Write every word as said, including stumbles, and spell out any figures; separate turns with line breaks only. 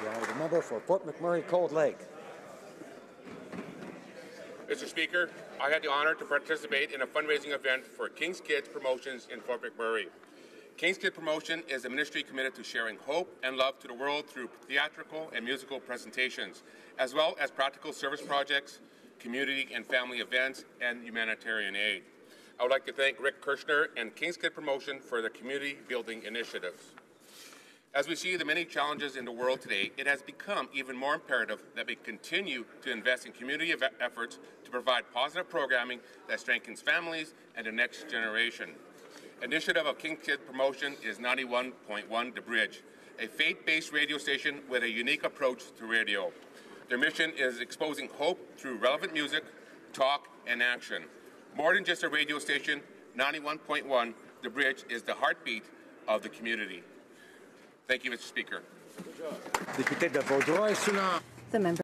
The honourable member for Fort McMurray Cold Lake.
Mister Speaker, I had the honour to participate in a fundraising event for King's Kids Promotions in Fort McMurray. King's Kids Promotion is a ministry committed to sharing hope and love to the world through theatrical and musical presentations, as well as practical service projects, community and family events, and humanitarian aid. I would like to thank Rick Kirshner and King's Kids Promotion for their community building initiatives. As we see the many challenges in the world today, it has become even more imperative that we continue to invest in community efforts to provide positive programming that strengthens families and the next generation. Initiative of King's Kids Promotion is ninety-one point one The Bridge, a faith-based radio station with a unique approach to radio. Their mission is exposing hope through relevant music, talk, and action. More than just a radio station, ninety-one point one The Bridge is the heartbeat of the community. Thank you, Mister Speaker.
Député de Vaudreuil-Soulan.
The member